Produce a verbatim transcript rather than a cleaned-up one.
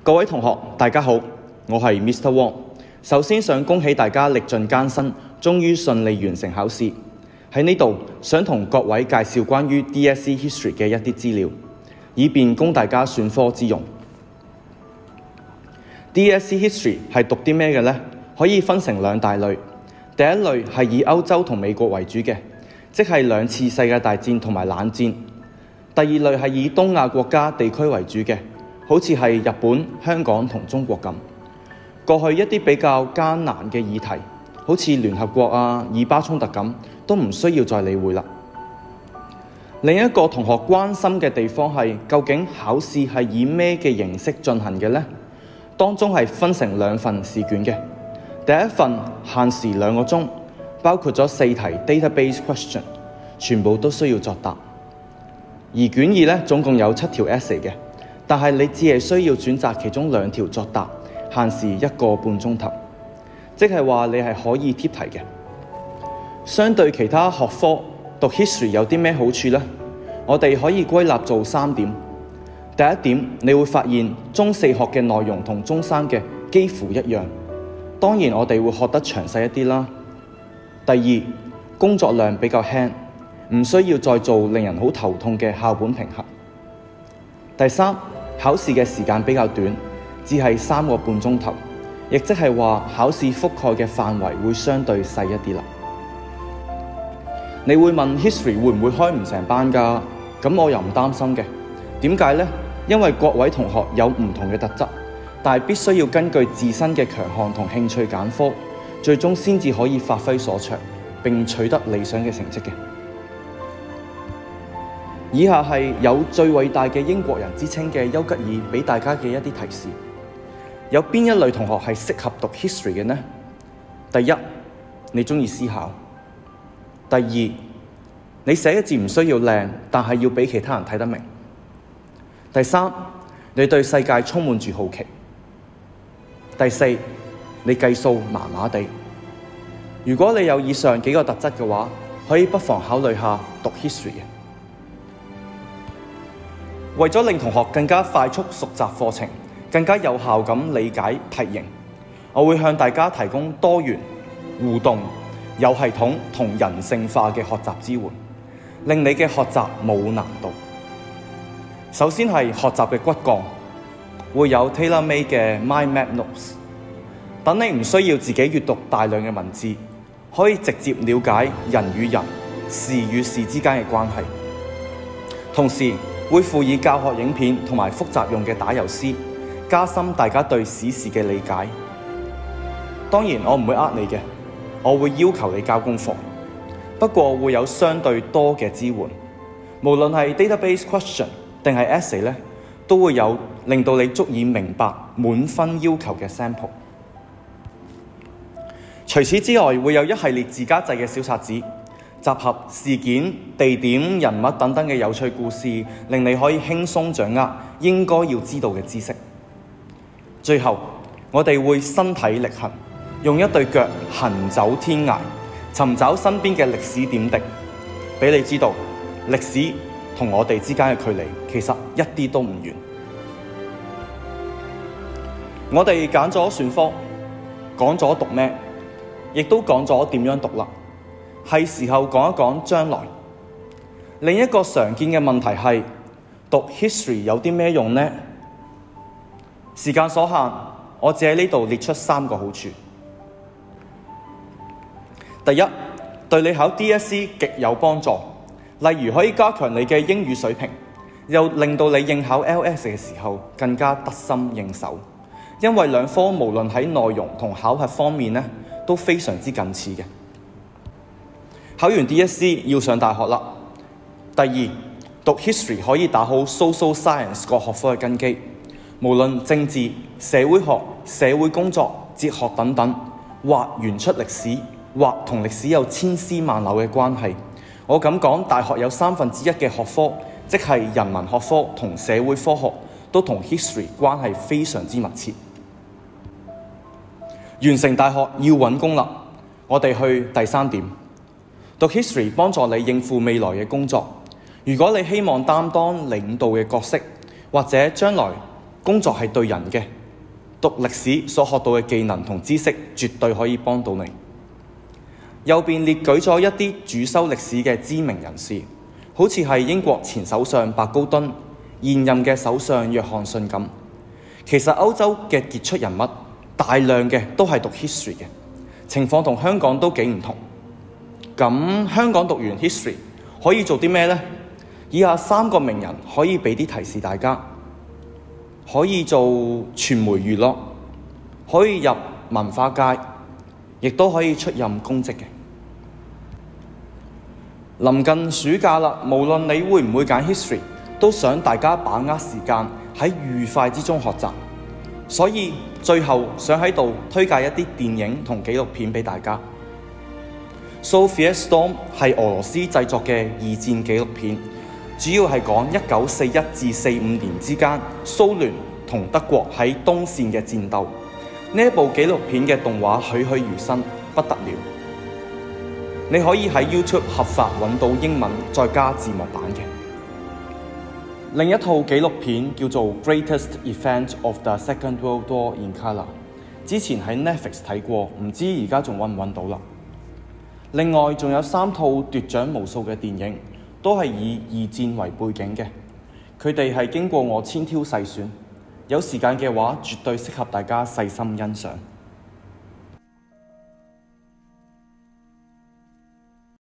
各位同學，大家好，我係 Mister Wong。首先想恭喜大家歷盡艱辛，終於順利完成考試。喺呢度想同各位介紹關於 D S E History 嘅一啲資料，以便供大家選科之用。D S E History 係讀啲咩嘅呢？可以分成兩大類。第一類係以歐洲同美國為主嘅，即係兩次世界大戰同埋冷戰。第二類係以東亞國家地區為主嘅，好似係日本、香港同中國咁。過去一啲比較艱難嘅議題，好似聯合國啊、以巴衝突咁，都唔需要再理會啦。另一個同學關心嘅地方係，究竟考試係以咩嘅形式進行嘅呢？當中係分成兩份試卷嘅。第一份限時兩個鐘，包括咗四題 database question， 全部都需要作答。而卷二咧，總共有七條 essay 嘅，但係你只係需要選擇其中兩條作答，限時一個半鐘頭，即係話你係可以貼題嘅。相對其他學科，讀 history 有啲咩好處呢？我哋可以歸納做三點。第一點，你會發現中四學嘅內容同中三嘅幾乎一樣，當然我哋會學得詳細一啲啦。第二，工作量比較輕，唔需要再做令人好頭痛嘅校本評核。第三，考試嘅時間比較短，只係三個半鐘頭，亦即係話考試覆蓋嘅範圍會相對細一啲啦。你會問 history 會唔會開唔成班㗎？咁我又唔擔心嘅。點解呢？因為各位同學有唔同嘅特質，但係必須要根據自身嘅強項同興趣揀科，最終先至可以發揮所長，並取得理想嘅成績嘅。以下係有最偉大嘅英國人之稱嘅丘吉爾俾大家嘅一啲提示。有邊一類同學係適合讀 history 嘅呢？第一，你鍾意思考；第二，你寫嘅字唔需要靚，但係要俾其他人睇得明；第三，你對世界充滿住好奇；第四，你計數麻麻地。如果你有以上幾個特質嘅話，可以不妨考慮下讀 history 嘅。為咗令同學更加快速熟習課程，更加有效咁理解題型，我會向大家提供多元、互動、有系統同人性化嘅學習支援，令你嘅學習冇難度。首先係學習嘅骨幹，會有 tailor-made 嘅 mind map notes， 等你唔需要自己閱讀大量嘅文字，可以直接了解人與人、事與事之間嘅關係。同時會附以教學影片同埋複雜用嘅打油詩，加深大家對史事嘅理解。當然我唔會呃你嘅，我會要求你交功課，不過會有相對多嘅支援，無論係 database question 定係 essay 咧，都會有令到你足以明白滿分要求嘅 sample。除此之外，會有一系列自家製嘅小冊子，集合事件、地點、人物等等嘅有趣故事，令你可以輕鬆掌握應該要知道嘅知識。最後，我哋會身體力行，用一對腳行走天涯，尋找身邊嘅歷史點滴，俾你知道歷史同我哋之間嘅距離其實一啲都唔遠。我哋揀咗選科，講咗讀咩，亦都講咗點樣讀啦。係時候講一講將來。另一個常見嘅問題係，讀 history 有啲咩用呢？時間所限，我只喺呢度列出三個好處。第一，對你考 D S E 極有幫助，例如可以加強你嘅英語水平，又令到你應考 L S 嘅時候更加得心應手。因為兩科無論喺內容同考核方面呢，都非常之近似嘅。考完 D S E 要上大學啦。第二，讀 history 可以打好 social science 個學科嘅根基，無論政治、社會學、社會工作、哲學等等，或原出歷史，或同歷史有千絲萬縷嘅關係。我咁講，大學有三分之一嘅學科，即係人文學科同社會科學，都同 history 關係非常之密切。完成大學要揾工啦，我哋去第三點。讀 history 幫助你應付未來嘅工作。如果你希望擔當領導嘅角色，或者將來工作係對人嘅， 讀歷史所學到嘅技能同知識，絕對可以幫到你。右邊列舉咗一啲主修歷史嘅知名人士，好似係英國前首相白高敦、現任嘅首相約翰遜咁。其實歐洲嘅傑出人物大量嘅都係讀 history 嘅，情況同香港都幾唔同。咁香港讀完 history 可以做啲咩呢？以下三個名人可以俾啲提示大家。可以做傳媒娛樂，可以入文化界，亦都可以出任公職嘅。臨近暑假啦，無論你會唔會揀 history， 都想大家把握時間喺愉快之中學習。所以最後想喺度推介一啲電影同紀錄片俾大家。Sophia Storm 係俄羅斯製作嘅二戰紀錄片。主要係講一九四一至四五年之間蘇聯同德國喺東線嘅戰鬥。呢一部紀錄片嘅動畫栩栩如生，不得了。你可以喺 YouTube 合法揾到英文再加字幕版嘅。另一套紀錄片叫做《Greatest Event of the Second World War in Color》，之前喺 Netflix 睇過，唔知而家仲揾唔揾到啦。另外仲有三套奪獎無數嘅電影。都係以二戰為背景嘅，佢哋係經過我千挑細選，有時間嘅話，絕對適合大家細心欣賞。